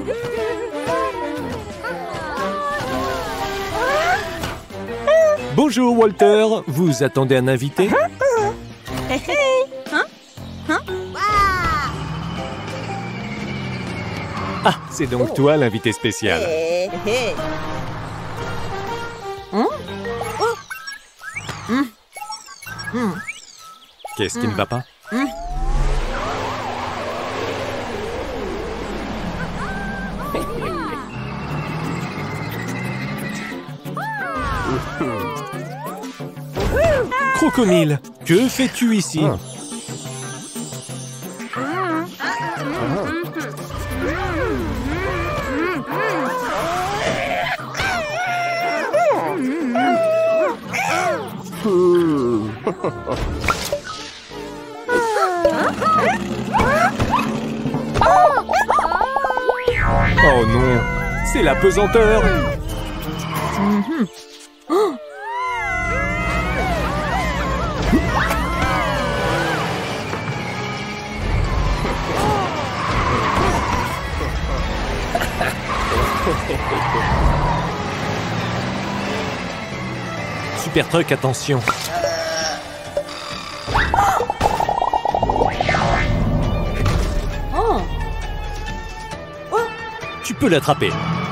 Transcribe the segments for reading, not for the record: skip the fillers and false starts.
Bonjour Walter, vous attendez un invité? Ah, c'est donc toi l'invité spécial. Qu'est-ce qui ne va pas? Crocomile, que fais-tu ici? Oh non, c'est la pesanteur. Super Truck, attention. Tu peux l'attraper.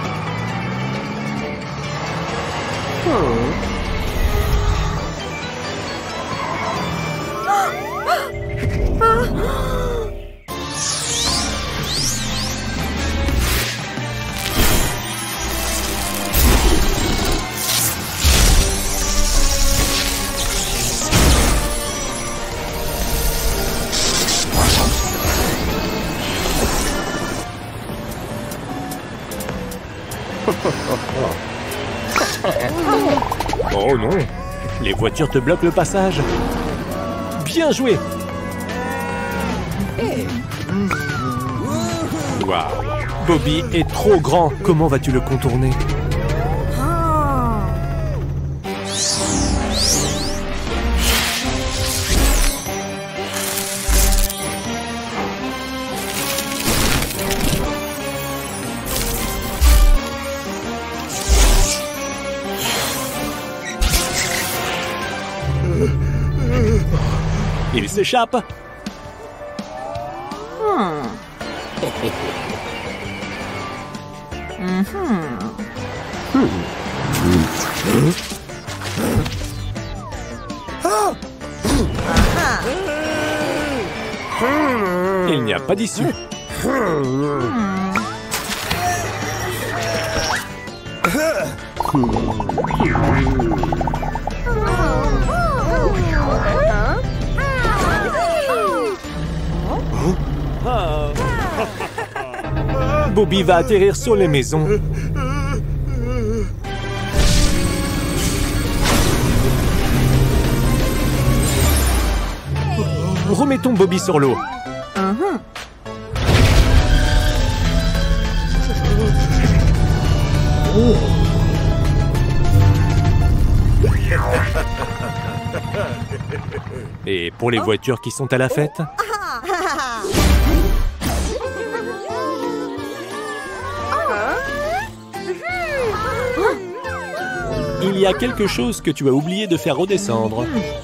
Oh non, les voitures te bloquent le passage. Bien joué. Waouh, Bobby est trop grand. Comment vas-tu le contourner? Il s'échappe. Il n'y a pas d'issue. Bobby va atterrir sur les maisons. Remettons Bobby sur l'eau. Et pour les voitures qui sont à la fête? Il y a quelque chose que tu as oublié de faire redescendre.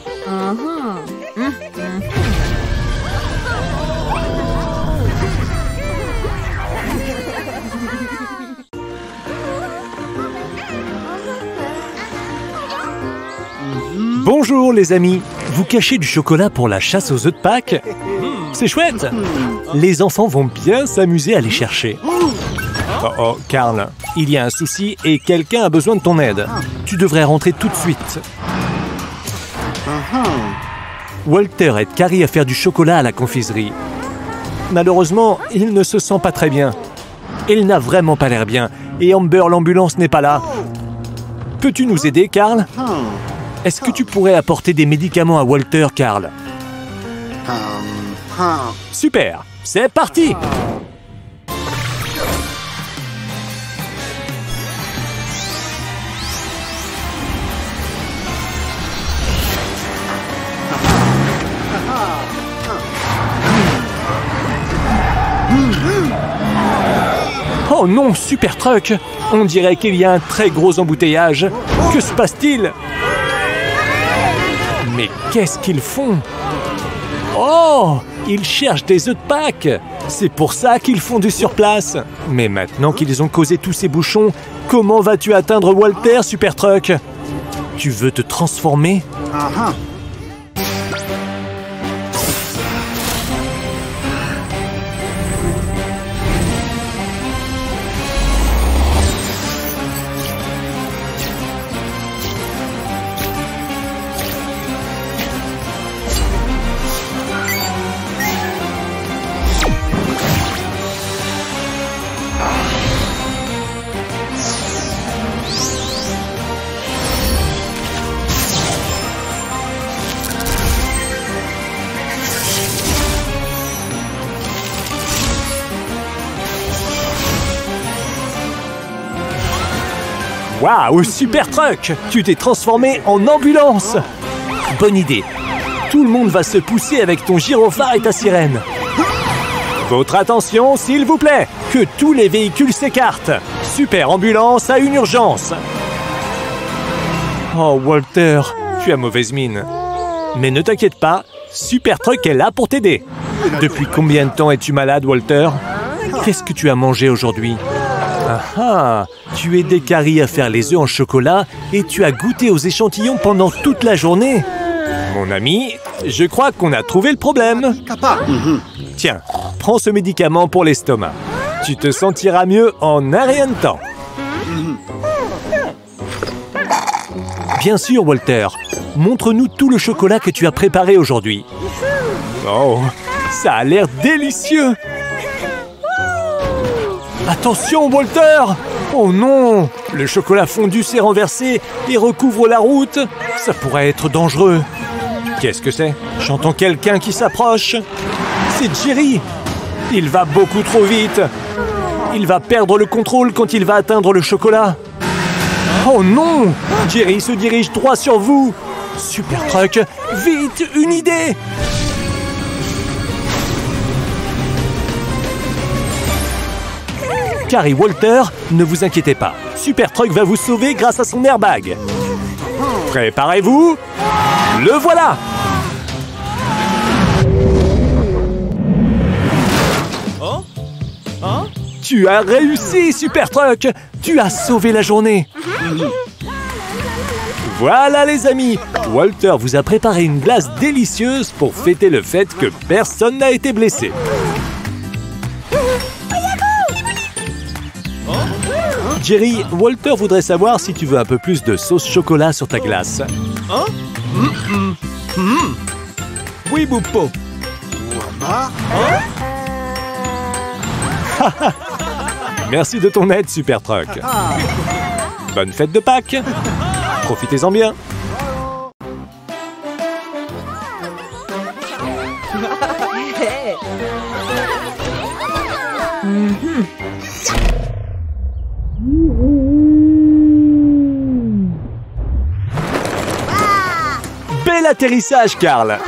Bonjour les amis, vous cachez du chocolat pour la chasse aux œufs de Pâques? C'est chouette! Les enfants vont bien s'amuser à les chercher. Oh oh, Carl, il y a un souci et quelqu'un a besoin de ton aide. Tu devrais rentrer tout de suite. Walter aide Carrie à faire du chocolat à la confiserie. Malheureusement, il ne se sent pas très bien. Il n'a vraiment pas l'air bien et Amber, l'ambulance, n'est pas là. Peux-tu nous aider, Carl? Est-ce que tu pourrais apporter des médicaments à Walter, Carl? Super, c'est parti! Oh non, Super Truck! On dirait qu'il y a un très gros embouteillage. Que se passe-t-il? Mais qu'est-ce qu'ils font? Oh! Ils cherchent des œufs de Pâques! C'est pour ça qu'ils font du surplace. Mais maintenant qu'ils ont causé tous ces bouchons, comment vas-tu atteindre Walter, Super Truck? Tu veux te transformer? Waouh, Super Truck! Tu t'es transformé en ambulance! Bonne idée! Tout le monde va se pousser avec ton gyrophare et ta sirène. Votre attention, s'il vous plaît! Que tous les véhicules s'écartent! Super Ambulance a une urgence! Oh, Walter, tu as mauvaise mine. Mais ne t'inquiète pas, Super Truck est là pour t'aider. Depuis combien de temps es-tu malade, Walter? Qu'est-ce que tu as mangé aujourd'hui? Ah ah! Tu aidais Carrie à faire les œufs en chocolat et tu as goûté aux échantillons pendant toute la journée. Mon ami, je crois qu'on a trouvé le problème. Tiens, prends ce médicament pour l'estomac. Tu te sentiras mieux en un rien de temps. Bien sûr, Walter. Montre-nous tout le chocolat que tu as préparé aujourd'hui. Oh, ça a l'air délicieux! Attention, Walter! Oh non! Le chocolat fondu s'est renversé et recouvre la route. Ça pourrait être dangereux. Qu'est-ce que c'est? J'entends quelqu'un qui s'approche. C'est Jerry! Il va beaucoup trop vite. Il va perdre le contrôle quand il va atteindre le chocolat. Oh non! Jerry se dirige droit sur vous. Super Truck, vite, une idée! Carrie, Walter, ne vous inquiétez pas. Super Truck va vous sauver grâce à son airbag. Préparez-vous. Le voilà! Tu as réussi, Super Truck! Tu as sauvé la journée. Voilà les amis, Walter vous a préparé une glace délicieuse pour fêter le fait que personne n'a été blessé. Jerry, Walter voudrait savoir si tu veux un peu plus de sauce chocolat sur ta glace. Oui, Boupo. Merci de ton aide, Super Truck. Bonne fête de Pâques. Profitez-en bien. Bel atterrissage, Carl.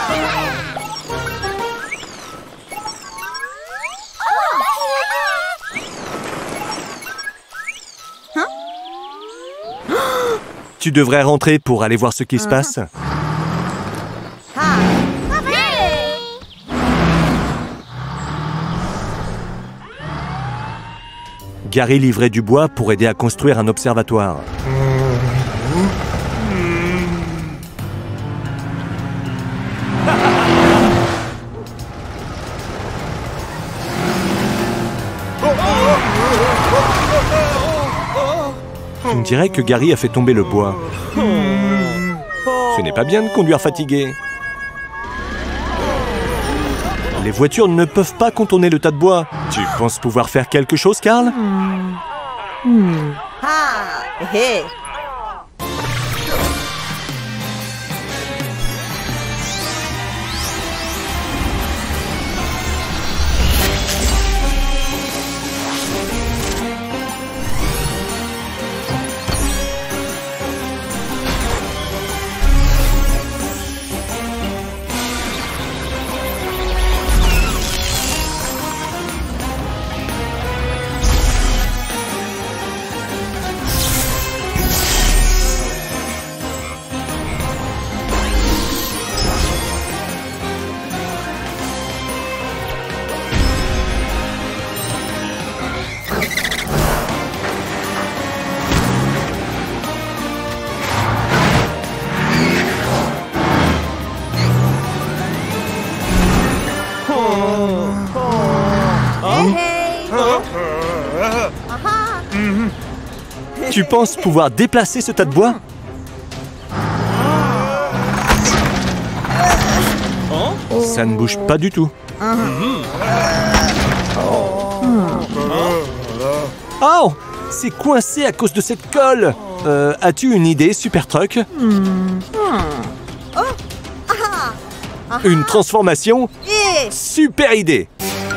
Tu devrais rentrer pour aller voir ce qui se passe. Gary livrait du bois pour aider à construire un observatoire. On dirait que Gary a fait tomber le bois. Ce n'est pas bien de conduire fatigué. Les voitures ne peuvent pas contourner le tas de bois. Tu penses pouvoir faire quelque chose, Carl? Tu penses pouvoir déplacer ce tas de bois? Ça ne bouge pas du tout. Oh! C'est coincé à cause de cette colle. As-tu une idée, Super Truck? Une transformation? Super idée!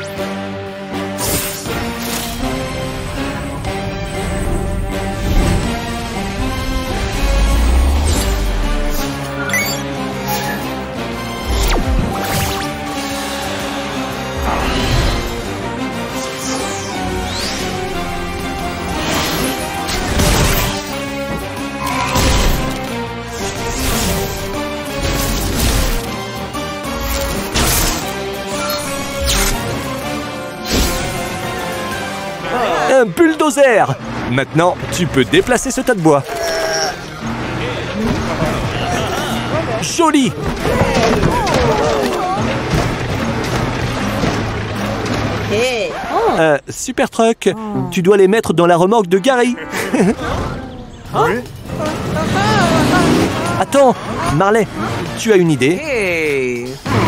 Un bulldozer! Maintenant, tu peux déplacer ce tas de bois. Joli! Super Truck, tu dois les mettre dans la remorque de Gary. Attends, Marley, tu as une idée?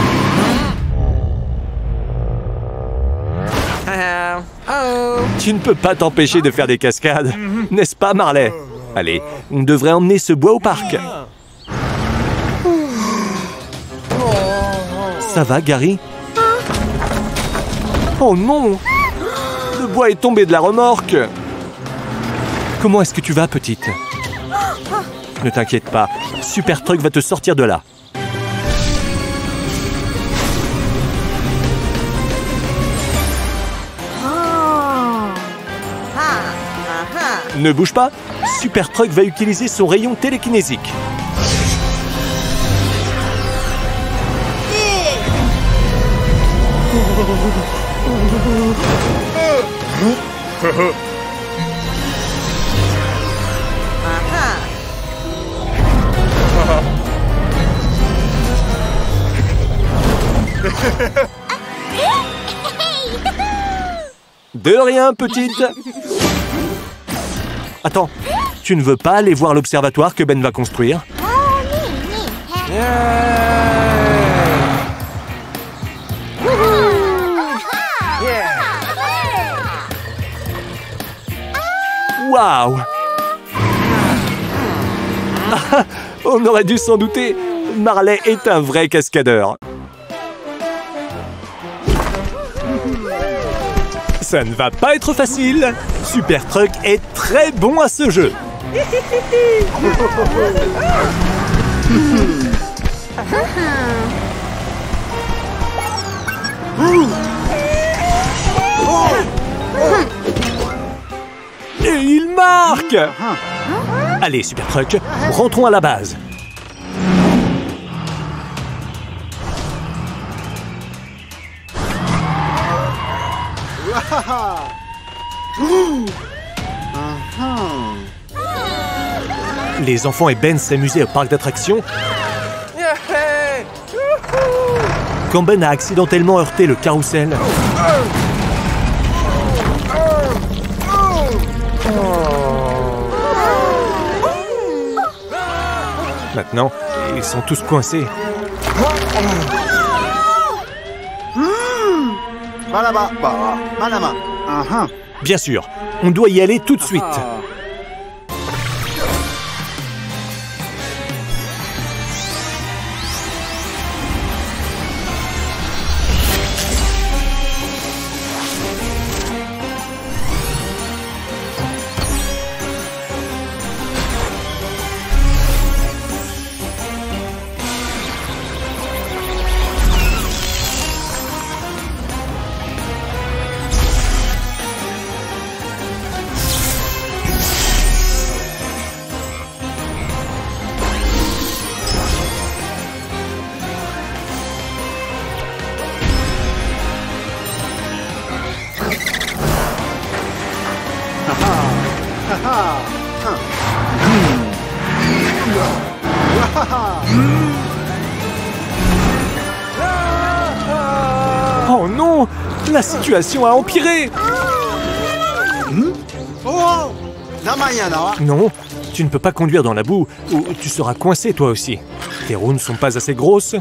Tu ne peux pas t'empêcher de faire des cascades, n'est-ce pas, Marley? Allez, on devrait emmener ce bois au parc. Ça va, Gary? Oh non! Le bois est tombé de la remorque. Comment est-ce que tu vas, petite? Ne t'inquiète pas, Super Truck va te sortir de là. Ne bouge pas, Super Truck va utiliser son rayon télékinésique. De rien, petite. Attends, tu ne veux pas aller voir l'observatoire que Ben va construire? Waouh! On aurait dû s'en douter. Marley est un vrai cascadeur. Ça ne va pas être facile. Super Truck est très bon à ce jeu. Et il marque! Allez, Super Truck, rentrons à la base. Les enfants et Ben s'amusaient au parc d'attractions quand Ben a accidentellement heurté le carrousel. Maintenant, ils sont tous coincés. Bien sûr, on doit y aller tout de suite. Oh non! La situation a empiré! Non, tu ne peux pas conduire dans la boue ou tu seras coincé toi aussi. Tes roues ne sont pas assez grosses.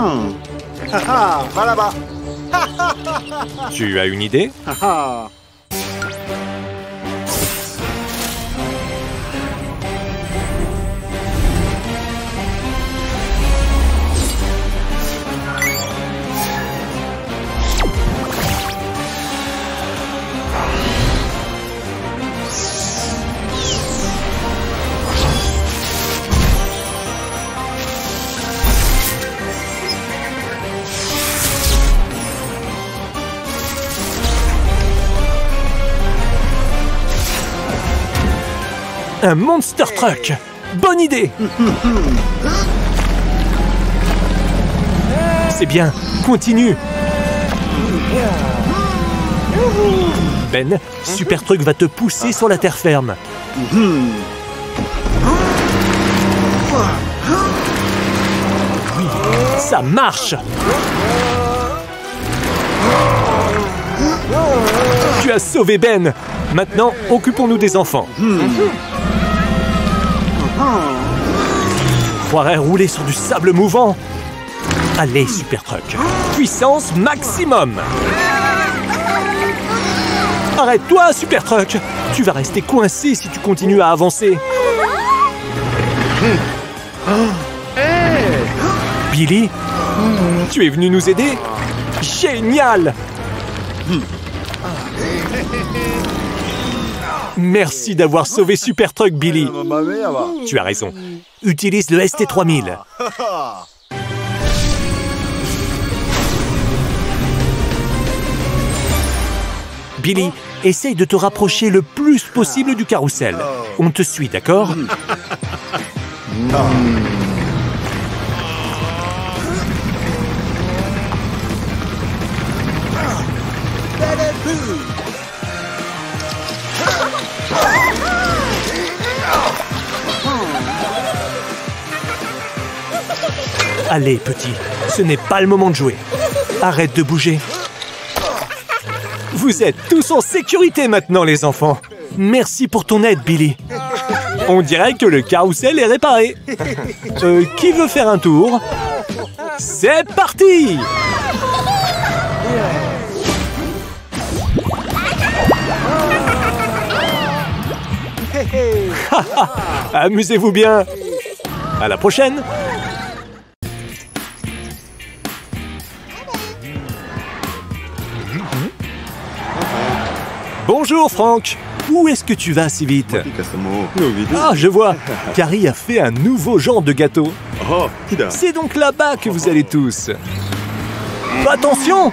Tu as une idée? Un Monster Truck! Bonne idée! C'est bien, continue! Ben, Super Truck va te pousser sur la terre ferme. Oui, ça marche! Tu as sauvé Ben! Maintenant, occupons-nous des enfants. On croirait rouler sur du sable mouvant. Allez, Super Truck. Puissance maximum. Arrête-toi, Super Truck. Tu vas rester coincé si tu continues à avancer. Billy, tu es venu nous aider? Génial! Merci d'avoir sauvé Super Truck, Billy. Tu as raison. Utilise le ST3000. Billy, essaye de te rapprocher le plus possible du carrousel. On te suit, d'accord? Allez, petit, ce n'est pas le moment de jouer. Arrête de bouger. Vous êtes tous en sécurité maintenant, les enfants. Merci pour ton aide, Billy. On dirait que le carrousel est réparé. Qui veut faire un tour? C'est parti! Amusez-vous bien. À la prochaine. Bonjour, Franck. Où est-ce que tu vas si vite? Ah, je vois. Carrie a fait un nouveau genre de gâteau. C'est donc là-bas que vous allez tous. Attention!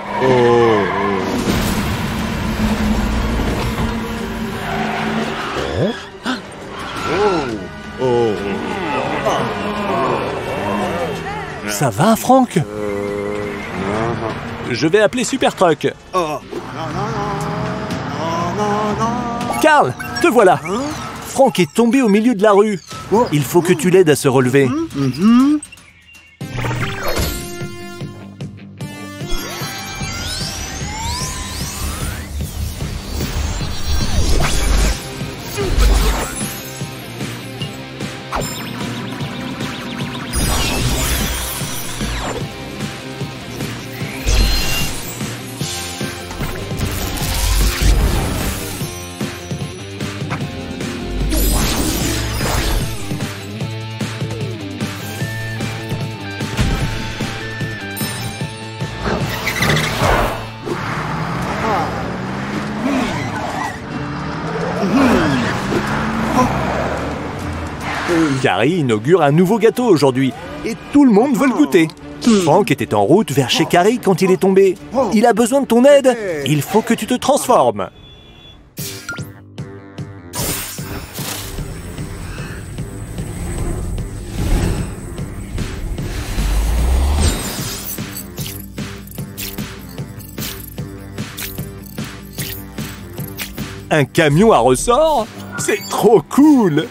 Ça va, Franck? Je vais appeler Super Truck. Carl, te voilà. Franck est tombé au milieu de la rue. Il faut que tu l'aides à se relever. Carrie inaugure un nouveau gâteau aujourd'hui et tout le monde veut le goûter. Franck était en route vers chez Carrie quand il est tombé. Il a besoin de ton aide. Il faut que tu te transformes. Un camion à ressort? C'est trop cool!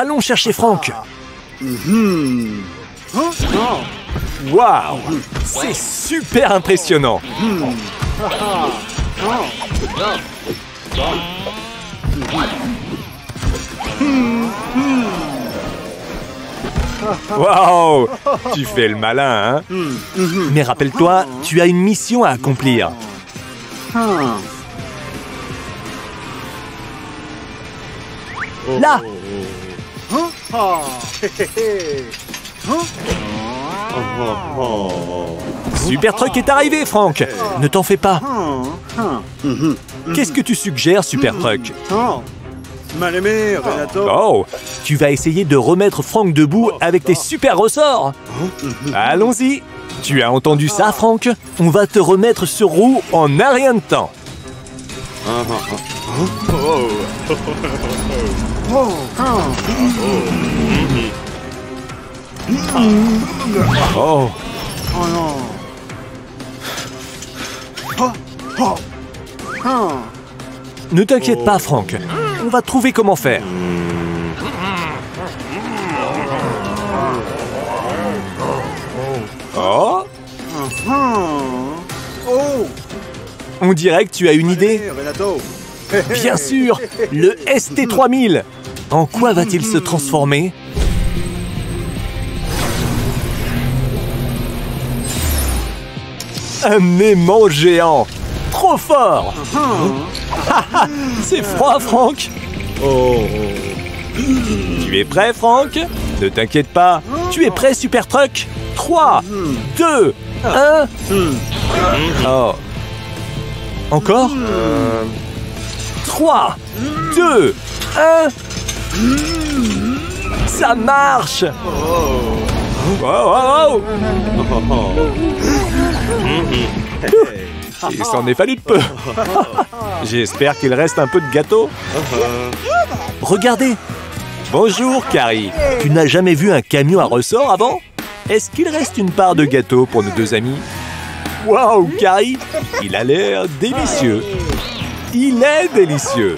Allons chercher Franck. Waouh! C'est super impressionnant. Waouh! Tu fais le malin, hein? Mais rappelle-toi, tu as une mission à accomplir. Là! Super Truck est arrivé, Franck. Ne t'en fais pas. Qu'est-ce que tu suggères, Super Truck? Mal aimé, Renato. Oh, tu vas essayer de remettre Franck debout avec tes super ressorts. Allons-y. Tu as entendu ça, Franck? On va te remettre sur roue en un rien de temps. Oh. Ne t'inquiète pas, Franck. On va trouver comment faire. Oh. On dirait que tu as une idée. Renato. Bien sûr, le ST3000. En quoi va-t-il se transformer? Un aimant géant. Trop fort. C'est froid, Franck. Tu es prêt, Franck? Ne t'inquiète pas. Tu es prêt, Super Truck? 3, 2, 1. Oh. Encore? 3, 2, 1. Ça marche. Oh. Il s'en est fallu de peu. J'espère qu'il reste un peu de gâteau. Regardez. Bonjour, Carrie. Tu n'as jamais vu un camion à ressort avant? Est-ce qu'il reste une part de gâteau pour nos deux amis? Waouh, Carrie. Il a l'air délicieux. Il est délicieux.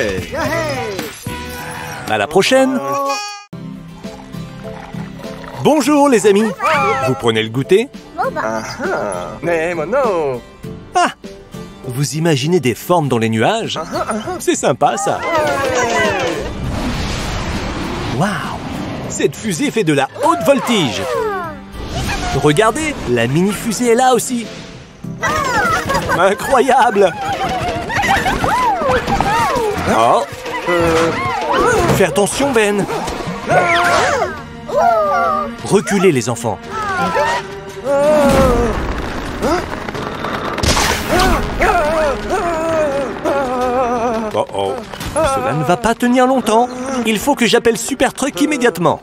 À la prochaine. Bonjour, les amis. Vous prenez le goûter? Ah! Vous imaginez des formes dans les nuages? C'est sympa, ça. Waouh! Cette fusée fait de la haute voltige. Regardez, la mini-fusée est là aussi. Incroyable! Oh! Fais attention, Ben. Reculez, les enfants. Oh. Cela ne va pas tenir longtemps. Il faut que j'appelle Super Truck immédiatement.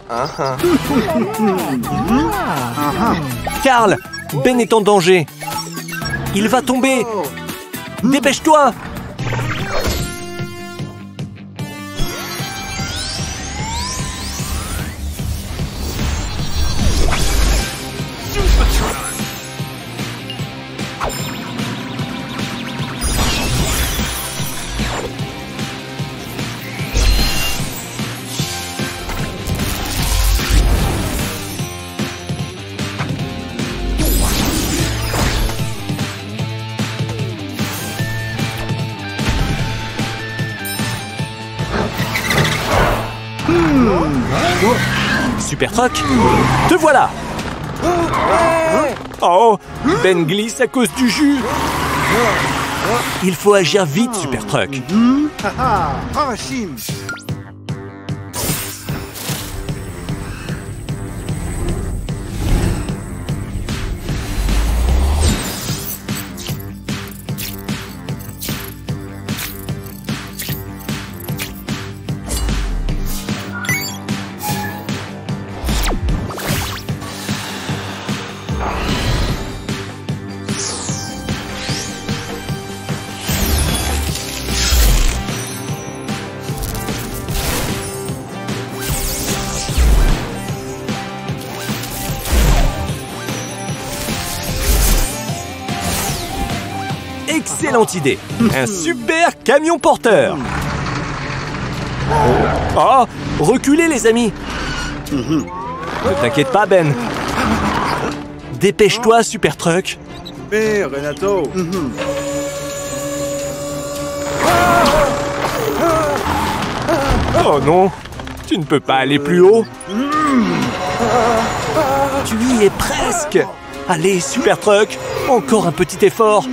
Carl, Ben est en danger. Il va tomber. Dépêche-toi. Super Truck, te voilà. Oh, Ben glisse à cause du jus. Il faut agir vite, Super Truck. Excellente idée. Un super camion porteur. Oh, Reculez, les amis. Ne t'inquiète pas, Ben. Dépêche-toi, Super Truck. Mais Renato. Oh non, tu ne peux pas aller plus haut. Tu y es presque. Allez, Super Truck, encore un petit effort.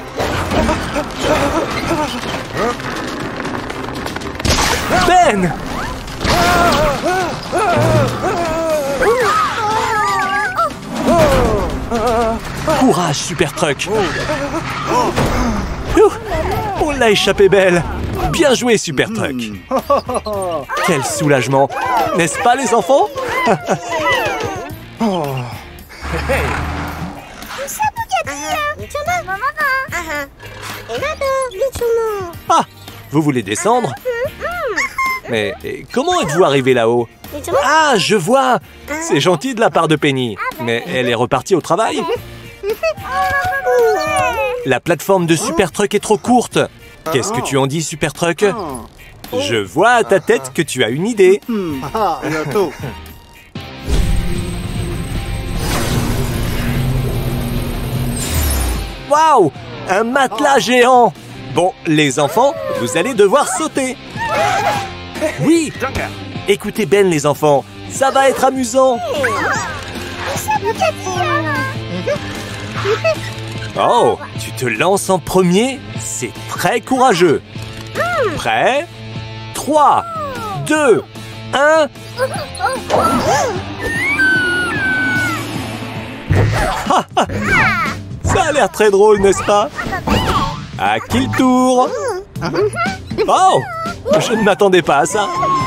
Ben! Courage, Super Truck. Ouh, on l'a échappé belle. Bien joué, Super Truck. Quel soulagement, n'est-ce pas, les enfants? Ah, vous voulez descendre? Mais comment êtes-vous arrivé là-haut? Ah, je vois! C'est gentil de la part de Penny. Mais elle est repartie au travail? La plateforme de Super Truck est trop courte. Qu'est-ce que tu en dis, Super Truck? Je vois à ta tête que tu as une idée. Renato. Waouh! Un matelas géant! Bon, les enfants, vous allez devoir sauter. Oui! Écoutez Ben, les enfants, ça va être amusant. Oh, tu te lances en premier? C'est très courageux. Prêt? 3, 2, 1... Ça a l'air très drôle, n'est-ce pas? À qui le tour? Oh! Je ne m'attendais pas à ça.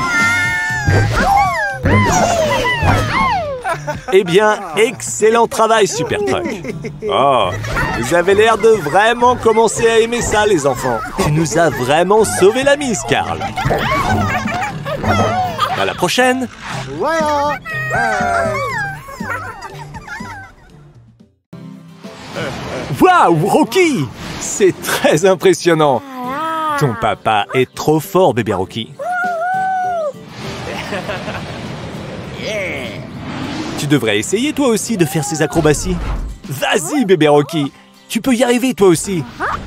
Eh bien, excellent travail, Super Truck. Oh, vous avez l'air de vraiment commencer à aimer ça, les enfants. Tu nous as vraiment sauvé la mise, Carl. À la prochaine. Voilà. Waouh, Rocky! C'est très impressionnant. Ton papa est trop fort, bébé Rocky. Tu devrais essayer toi aussi de faire ces acrobaties. Vas-y, bébé Rocky. Tu peux y arriver toi aussi.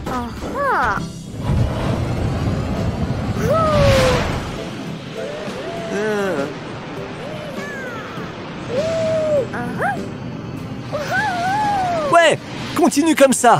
Ouais, continue comme ça.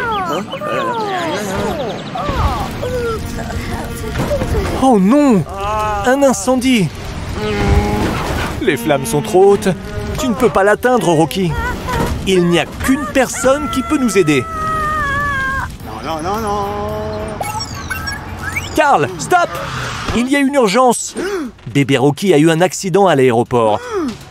Oh non! Un incendie! Les flammes sont trop hautes. Tu ne peux pas l'atteindre, Rocky. Il n'y a qu'une personne qui peut nous aider. Non, non, non, non. Carl, stop! Il y a une urgence. Bébé Rocky a eu un accident à l'aéroport.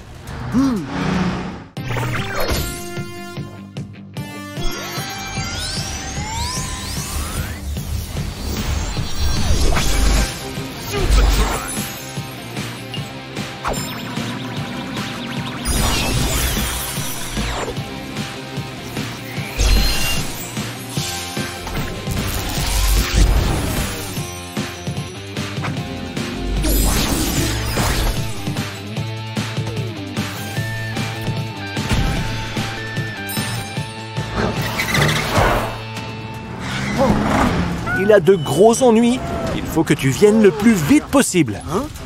Il a de gros ennuis. Il faut que tu viennes le plus vite possible.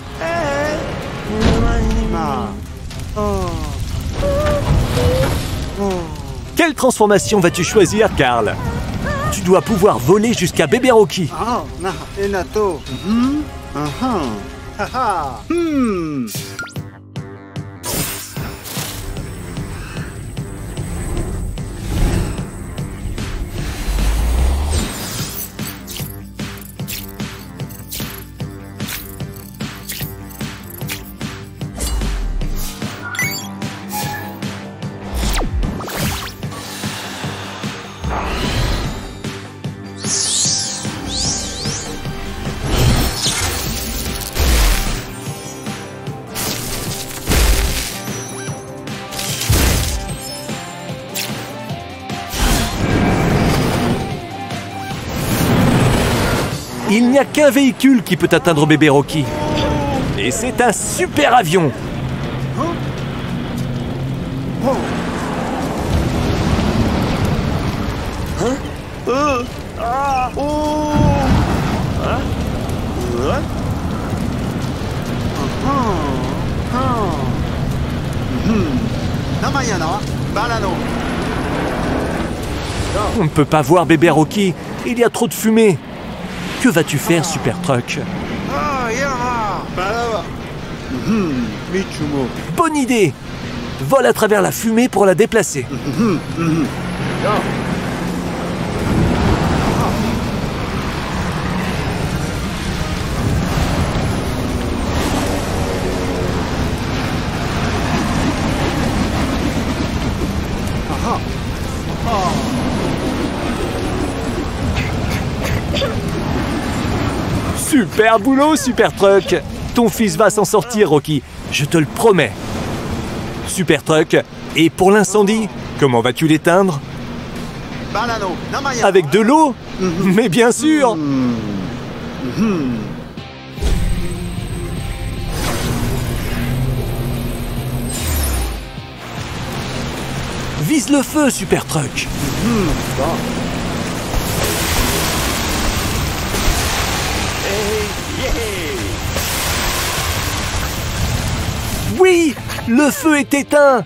Quelle transformation vas-tu choisir, Carl? Tu dois pouvoir voler jusqu'à bébé Rocky. Ah, Renato. Il n'y a qu'un véhicule qui peut atteindre bébé Rocky. Et c'est un super avion. On ne peut pas voir bébé Rocky. Il y a trop de fumée. Que vas-tu faire, Super Truck? Bonne idée. Vole à travers la fumée pour la déplacer. Super boulot, Super Truck. Ton fils va s'en sortir, Rocky. Je te le promets. Super Truck. Et pour l'incendie, comment vas-tu l'éteindre? Avec de l'eau? Mais bien sûr. Vise le feu, Super Truck. Oui, le feu est éteint.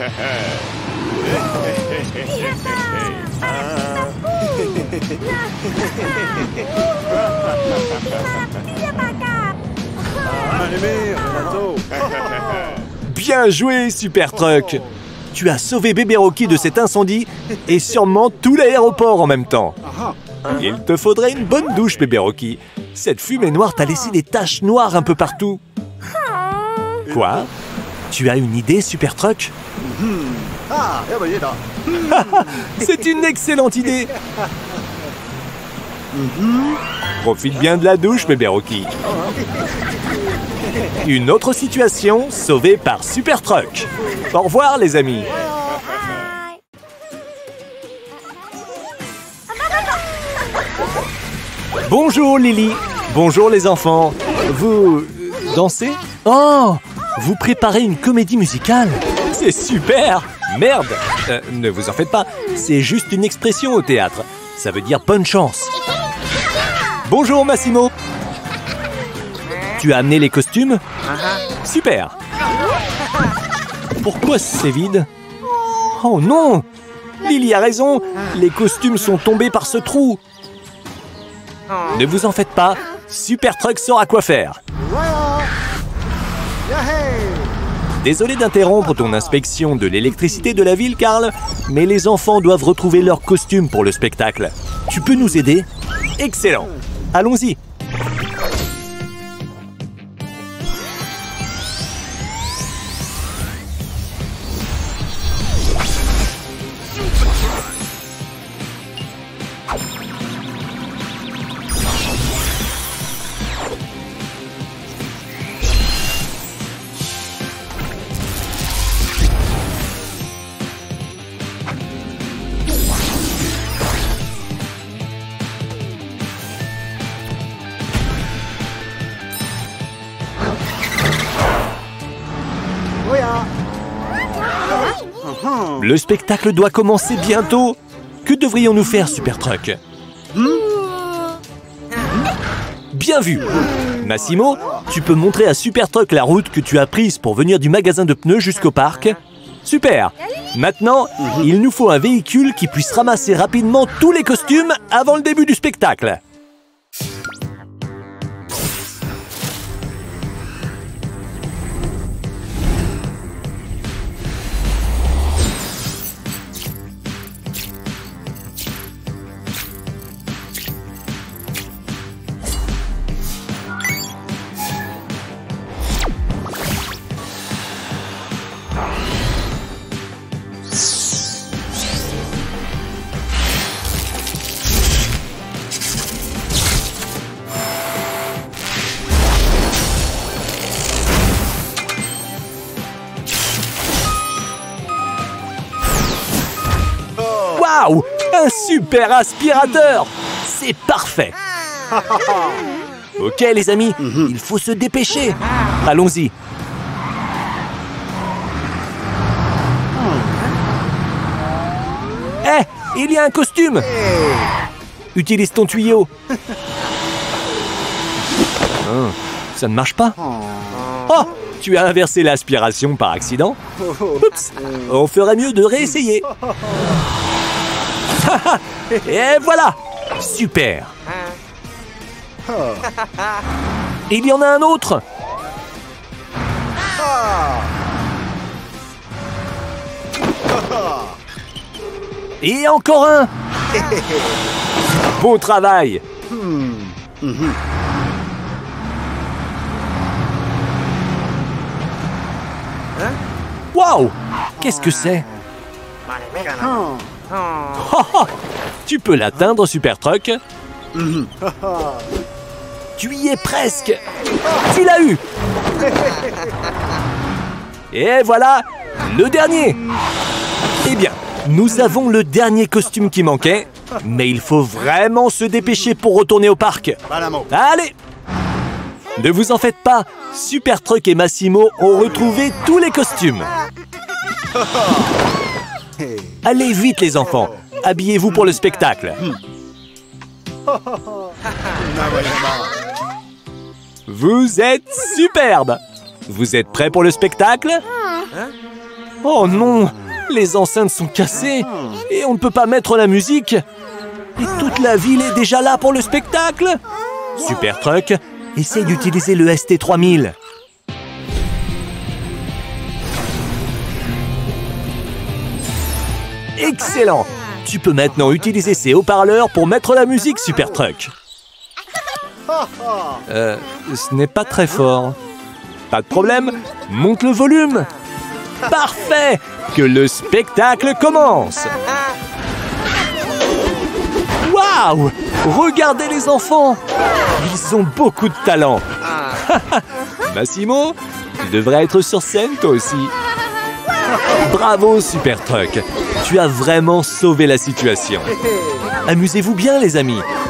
Bien joué, Super Truck. Tu as sauvé bébé Rocky de cet incendie et sûrement tout l'aéroport en même temps. Il te faudrait une bonne douche, bébé Rocky. Cette fumée noire t'a laissé des taches noires un peu partout. Quoi? Tu as une idée, Super Truck? C'est une excellente idée. Profite bien de la douche, bébé Rocky. Une autre situation sauvée par Super Truck. Au revoir, les amis. Bonjour, Lily. Bonjour, les enfants. Vous dansez? Oh, vous préparez une comédie musicale? C'est super. Merde. Ne vous en faites pas. C'est juste une expression au théâtre. Ça veut dire bonne chance. Bonjour, Massimo. Tu as amené les costumes? Super. Pourquoi c'est vide? Oh non! Lily a raison. Les costumes sont tombés par ce trou. Ne vous en faites pas. Super Truck saura quoi faire. Désolé d'interrompre ton inspection de l'électricité de la ville, Carl, mais les enfants doivent retrouver leurs costumes pour le spectacle. Tu peux nous aider? Excellent. Allons-y. Le spectacle doit commencer bientôt. Que devrions-nous faire, Super Truck? Bien vu. Massimo, tu peux montrer à Super Truck la route que tu as prise pour venir du magasin de pneus jusqu'au parc? Super. Maintenant, il nous faut un véhicule qui puisse ramasser rapidement tous les costumes avant le début du spectacle. Waouh! Un super aspirateur! C'est parfait! Ok les amis, il faut se dépêcher! Allons-y. Eh, il y a un costume. Utilise ton tuyau. Ça ne marche pas. Oh, tu as inversé l'aspiration par accident. Oups, on ferait mieux de réessayer. Et voilà. Super. Il y en a un autre. Et encore un. Beau travail. Waouh! Qu'est-ce que c'est? Tu peux l'atteindre, Super Truck. Tu y es presque. Tu l'as eu. Et voilà, le dernier. Eh bien, nous avons le dernier costume qui manquait, mais il faut vraiment se dépêcher pour retourner au parc. Allez! Ne vous en faites pas, Super Truck et Massimo ont retrouvé tous les costumes. Allez vite les enfants, habillez-vous pour le spectacle. Vous êtes superbes. Vous êtes prêts pour le spectacle? Oh non, les enceintes sont cassées et on ne peut pas mettre la musique. Et toute la ville est déjà là pour le spectacle. Super Truck, essaye d'utiliser le ST3000. Excellent! Tu peux maintenant utiliser ces haut-parleurs pour mettre la musique, Super Truck. Ce n'est pas très fort. Pas de problème, monte le volume. Parfait! Que le spectacle commence! Waouh! Regardez les enfants! Ils ont beaucoup de talent. Massimo, tu devrais être sur scène toi aussi. Bravo, Super Truck! Tu as vraiment sauvé la situation. Amusez-vous bien, les amis.